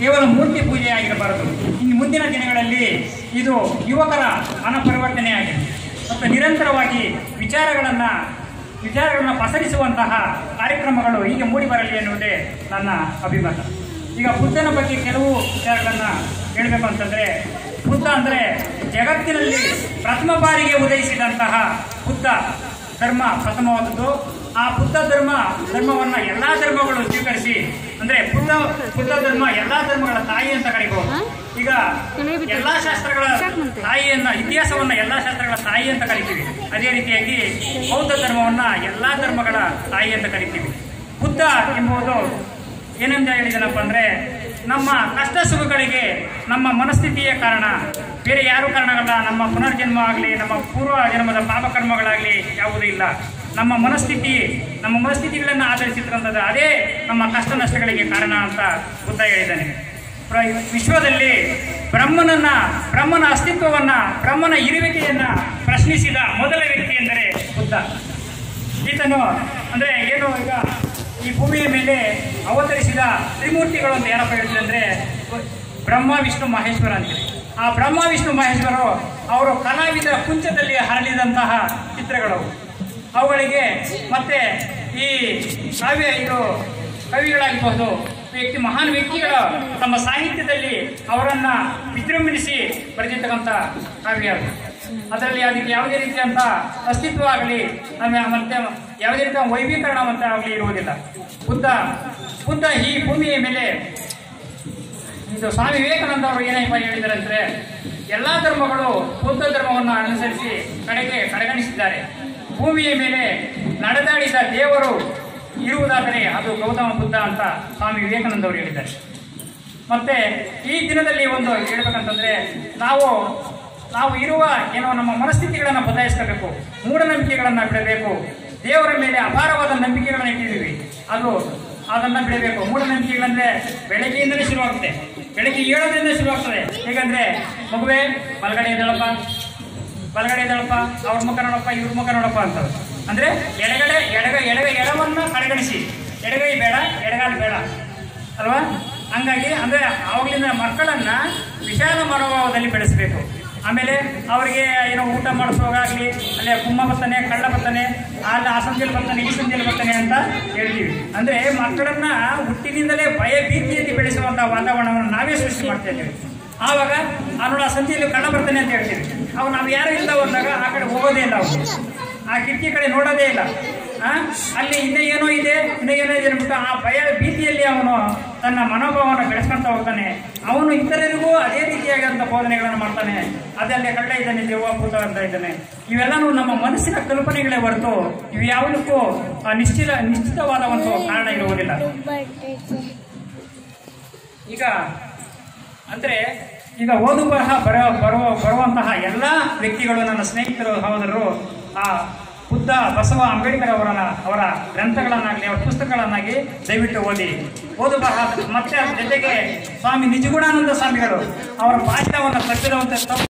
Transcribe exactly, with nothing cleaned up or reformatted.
ಕೇವಲ ಮೂರ್ತಿ ಪೂಜೆ ಆಗಿರಬಾರದು. ಇನ್ನು ಮುಂದಿನ ದಿನಗಳಲ್ಲಿ ಇದು ಯುವಕರ ಮನಪರಿವರ್ತನೆ ಆಗಿದೆ ಮತ್ತು ನಿರಂತರವಾಗಿ ವಿಚಾರಗಳನ್ನು ವಿಚಾರಗಳನ್ನು ಪಸರಿಸುವಂತಹ ಕಾರ್ಯಕ್ರಮಗಳು ಹೀಗೆ ಮೂಡಿ ಬರಲಿ ಎನ್ನುವುದೇ ನನ್ನ ಅಭಿಮತ. ಈಗ ಬುದ್ಧನ ಬಗ್ಗೆ ಕೆಲವು ವಿಚಾರಗಳನ್ನು ಹೇಳಬೇಕು ಅಂತಂದರೆ, ಬುದ್ಧ ಅಂದರೆ ಜಗತ್ತಿನಲ್ಲಿ ಪ್ರಥಮ ಬಾರಿಗೆ ಉದಯಿಸಿದಂತಹ ಬುದ್ಧ ಧರ್ಮ ಪ್ರಥಮವಾದದ್ದು. ಆ ಬುದ್ಧ ಧರ್ಮ ಧರ್ಮವನ್ನು ಎಲ್ಲ ಧರ್ಮಗಳು ಸ್ವೀಕರಿಸಿ, ಅಂದರೆ ಬುದ್ಧ ಬುದ್ಧ ಧರ್ಮ ಎಲ್ಲ ಧರ್ಮಗಳ ತಾಯಿ ಅಂತ ಕರೀಬಹುದು. ಈಗ ಎಲ್ಲಾ ಶಾಸ್ತ್ರಗಳ ತಾಯಿಯನ್ನ, ಇತಿಹಾಸವನ್ನ ಎಲ್ಲಾ ಶಾಸ್ತ್ರಗಳ ತಾಯಿ ಅಂತ ಕರಿತೀವಿ. ಅದೇ ರೀತಿಯಾಗಿ ಬೌದ್ಧ ಧರ್ಮವನ್ನ ಎಲ್ಲಾ ಧರ್ಮಗಳ ತಾಯಿ ಅಂತ ಕರಿತೀವಿ. ಬುದ್ಧ ಎಂಬುದು ಏನಂತ ಹೇಳಿದನಪ್ಪ ಅಂದ್ರೆ, ನಮ್ಮ ಕಷ್ಟ ಸುಖಗಳಿಗೆ ನಮ್ಮ ಮನಸ್ಥಿತಿಯೇ ಕಾರಣ, ಬೇರೆ ಯಾರು ಕಾರಣಗಳಲ್ಲ. ನಮ್ಮ ಪುನರ್ಜನ್ಮ ಆಗಲಿ, ನಮ್ಮ ಪೂರ್ವ ಜನ್ಮದ ಪಾಪಕರ್ಮಗಳಾಗಲಿ ಯಾವುದೂ ಇಲ್ಲ. ನಮ್ಮ ಮನಸ್ಥಿತಿ ನಮ್ಮ ಮನಸ್ಥಿತಿಗಳನ್ನು ಆಧರಿಸಿದ್ರಂಥದ್ದು ಅದೇ ನಮ್ಮ ಕಷ್ಟ ನಷ್ಟಗಳಿಗೆ ಕಾರಣ ಅಂತ ಬುದ್ಧ ಹೇಳಿದ್ದಾನೆ. ವಿಶ್ವದಲ್ಲಿ ಬ್ರಹ್ಮನನ್ನ ಬ್ರಹ್ಮನ ಅಸ್ತಿತ್ವವನ್ನ, ಬ್ರಹ್ಮನ ಇರುವಿಕೆಯನ್ನ ಪ್ರಶ್ನಿಸಿದ ಮೊದಲ ವ್ಯಕ್ತಿ ಎಂದರೆ ಬುದ್ಧ. ಈತನು ಅಂದ್ರೆ ಏನು, ಈಗ ಈ ಭೂಮಿಯ ಮೇಲೆ ಅವತರಿಸಿದ ತ್ರಿಮೂರ್ತಿಗಳು ಅಂತ ಯಾರಪ್ಪ ಹೇಳ್ತಾರೆ ಅಂದ್ರೆ ಬ್ರಹ್ಮ ವಿಷ್ಣು ಮಹೇಶ್ವರ ಅಂತೇಳಿ. ಆ ಬ್ರಹ್ಮ ವಿಷ್ಣು ಮಹೇಶ್ವರರು ಅವರು ಕಲಾವಿದ ಕುಂಚದಲ್ಲಿ ಹರಳಿದಂತಹ ಚಿತ್ರಗಳು. ಅವುಗಳಿಗೆ ಮತ್ತೆ ಈ ಕಾವ್ಯ ಇದು ಕವಿಗಳಾಗಬಹುದು, ವ್ಯಕ್ತಿ ಮಹಾನ್ ವ್ಯಕ್ತಿಗಳ ತಮ್ಮ ಸಾಹಿತ್ಯದಲ್ಲಿ ಅವರನ್ನ ವಿಜೃಂಭಿಸಿ ಬರೆದಿರ್ತಕ್ಕಂಥ ಕಾವ್ಯ. ಅದರಲ್ಲಿ ಅದಕ್ಕೆ ಯಾವುದೇ ರೀತಿಯಂತ ಅಸ್ತಿತ್ವ ಆಗಲಿ, ಮತ್ತೆ ಯಾವುದೇ ರೀತಿಯ ವೈಭೀಕರಣ ಅಂತ ಆಗಲಿ ಇರುವುದಿಲ್ಲ. ಬುದ್ಧ ಬುದ್ಧ ಈ ಭೂಮಿಯ ಮೇಲೆ ಇದು ಸ್ವಾಮಿ ವಿವೇಕಾನಂದ ಅವರು ಏನಪ್ಪ ಹೇಳಿದ್ದಾರೆ ಅಂದ್ರೆ, ಎಲ್ಲಾ ಧರ್ಮಗಳು ಬುದ್ಧ ಧರ್ಮವನ್ನು ಅನುಸರಿಸಿ ಕಡೆಗೆ ಕಡೆಗಣಿಸಿದ್ದಾರೆ. ಭೂಮಿಯ ಮೇಲೆ ನಡೆದಾಡಿದ ದೇವರು ಇರುವುದಾದರೆ ಅದು ಗೌತಮ ಬುದ್ಧ ಅಂತ ಸ್ವಾಮಿ ವಿವೇಕಾನಂದ ಅವರು ಹೇಳಿದ್ದಾರೆ. ಮತ್ತೆ ಈ ದಿನದಲ್ಲಿ ಒಂದು ಹೇಳ್ಬೇಕಂತಂದ್ರೆ, ನಾವು ನಾವು ಇರುವ ಏನೋ ನಮ್ಮ ಮನಸ್ಥಿತಿಗಳನ್ನು ಬದಲಾಯಿಸಬೇಕು, ಮೂಢನಂಬಿಕೆಗಳನ್ನು ಬಿಡಬೇಕು. ದೇವರ ಮೇಲೆ ಅಪಾರವಾದ ನಂಬಿಕೆಗಳನ್ನು ಇಟ್ಟಿದ್ದೀವಿ, ಅದು ಅದನ್ನ ಬಿಡಬೇಕು. ಮೂಢನಂಬಿಕೆಗಳಂದ್ರೆ ಬೆಳಗ್ಗೆಯಿಂದಲೇ ಶುರುವಾಗುತ್ತೆ, ಬೆಳಗ್ಗೆ ಏಳೋದ್ರಿಂದ ಶುರುವಾಗ್ತದೆ. ಹೇಗಂದ್ರೆ, ಮಗುವೆ ಬಲಗಡೆ ಎದ್ದೇಳಪ್ಪ, ಬಲಗಡೆ ಎದ್ದೇಳಪ್ಪ, ಅವ್ರ ಮುಖ ನೋಡಪ್ಪ, ಇವ್ರ ಮುಖ ನೋಡಪ್ಪ ಅಂತ. ಅಂದ್ರೆ ಎಡಗಡೆ ಎಡಗ ಎಡಗ ಎಡವನ್ನ ಕಡೆಗಣಿಸಿ, ಎಡಗೈ ಬೇಡ, ಎಡಗಾಲ ಬೇಡ ಅಲ್ವಾ? ಹಂಗಾಗಿ ಅಂದ್ರೆ ಅವಾಗಲಿಂದ ಮಕ್ಕಳನ್ನ ವಿಶಾಲ ಮನೋಭಾವದಲ್ಲಿ ಬೆಳೆಸಬೇಕು. ಆಮೇಲೆ ಅವರಿಗೆ ಏನೋ ಊಟ ಮಾಡಿಸುವಾಗಲಿ, ಅಲ್ಲೇ ಕುಮ್ಮ ಬರ್ತಾನೆ, ಕಳ್ಳ ಬರ್ತಾನೆ, ಅಲ್ಲಿ ಆ ಸಂಜೆಯಲ್ಲಿ ಬರ್ತಾನೆ, ಈ ಸಂಜೆಯಲ್ಲಿ ಬರ್ತಾನೆ ಅಂತ ಹೇಳ್ತೀವಿ. ಅಂದ್ರೆ ಮಕ್ಕಳನ್ನ ಹುಟ್ಟಿನಿಂದಲೇ ಭಯ ಭೀತಿಯಲ್ಲಿ ಬೆಳೆಸುವಂತಹ ವಾತಾವರಣವನ್ನು ನಾವೇ ಸೃಷ್ಟಿ ಮಾಡ್ತಾ ಇದ್ದೀವಿ. ಆವಾಗ ಆ ನೋಡ ಸಂಜೆಯಲ್ಲಿ ಕಳ್ಳ ಬರ್ತಾನೆ ಅಂತ ಹೇಳ್ತೀವಿ. ಅವು ನಾವು ಯಾರು ಇಲ್ಲ ಬಂದಾಗ ಆ ಕಡೆ ಹೋಗೋದೇ ಇಲ್ಲ, ಅವರು ಆ ಕಿಟಕಿ ಕಡೆ ನೋಡೋದೇ ಇಲ್ಲ. ಆ ಅಲ್ಲಿ ಇನ್ನೇ ಏನೋ ಇದೆ, ಇನ್ನೇ ಏನೋ ಇದೆ ಅನ್ಬಿಟ್ಟು ಆ ಭಯ ಭೀತಿಯಲ್ಲಿ ಅವನು ತನ್ನ ಮನೋಭಾವವನ್ನು ಬೆಳೆಸ್ಕೊಂತ ಹೋಗ್ತಾನೆ. ಅವನು ಇತರರಿಗೂ ಅದೇ ರೀತಿಯಾಗಿರುವಂತಹ ಬೋಧನೆಗಳನ್ನು ಮಾಡ್ತಾನೆ. ಅದಲ್ಲೇ ಕಳ್ಳ ಇದ್ದಾನೆ, ದೇವ ಭೂತ ಅಂತ ಇದ್ದಾನೆ. ಇವೆಲ್ಲನೂ ನಮ್ಮ ಮನಸ್ಸಿನ ಕಲ್ಪನೆಗಳೇ ಹೊರತು ಇವು ಯಾವುದಕ್ಕೂ ನಿಶ್ಚಿತ ನಿಶ್ಚಿತವಾದ ಒಂದು ಕಾರಣ ಇರುವುದಿಲ್ಲ. ಈಗ ಅಂದ್ರೆ ಈಗ ಓದು ಬರಹ ಬರೋ ಬರುವ ಬರುವಂತಹ ಎಲ್ಲ ವ್ಯಕ್ತಿಗಳು, ನನ್ನ ಸ್ನೇಹಿತರು, ಸಹೋದರರು ಆ ಬುದ್ಧ, ಬಸವ, ಅಂಬೇಡ್ಕರ್ ಅವರ ಅವರ ಗ್ರಂಥಗಳನ್ನಾಗಲಿ, ಅವರ ಪುಸ್ತಕಗಳನ್ನಾಗಿ ದಯವಿಟ್ಟು ಓದಿ. ಓದು ಬರಹ ಮತ್ತೆ ಜೊತೆಗೆ ಸ್ವಾಮಿ ನಿಜಗುಣಾನಂದ ಸ್ವಾಮಿಗಳು ಅವರ ಭಾಷಣವನ್ನು ತಪ್ಪಿರುವಂತಹ